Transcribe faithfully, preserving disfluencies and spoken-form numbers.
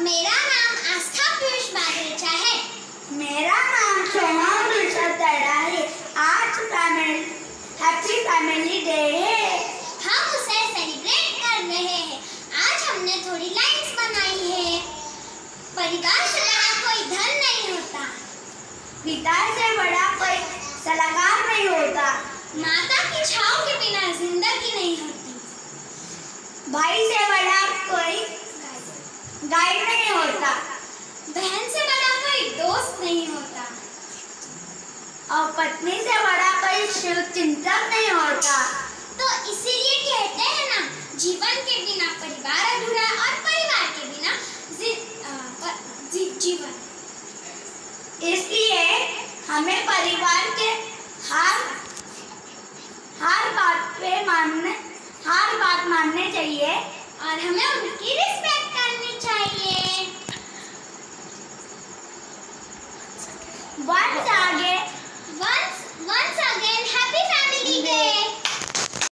मेरा नाम आस्था पीयूष बागरेचा है। मेरा नाम सोनम ऋषभ तड़ा है। आज फैमिली हैप्पी फैमिली डे है। हम उसे सेलिब्रेट कर रहे हैं। आज हमने थोड़ी लाइन्स बनाई है। परिवार से बड़ा कोई धन नहीं होता, पिता से बड़ा कोई सलाहकार नहीं होता, माता की छांव के बिना जिंदगी नहीं होती, भाई से बड़ा कोई गाइड नहीं होता, बहन से बड़ा कोई दोस्त नहीं होता, और पत्नी से बड़ा कोई शिव चिंतक नहीं होता। तो इसीलिए कहते हैं ना, जीवन के बिना परिवार अधूरा और परिवार के बिना जी, आ, जी, जीवन। इसलिए हमें परिवार के हर हर बात पे मानने हर बात माननी चाहिए और हमें उनकी रिस्पेक्ट करनी चाहिए। वंस आगे वंस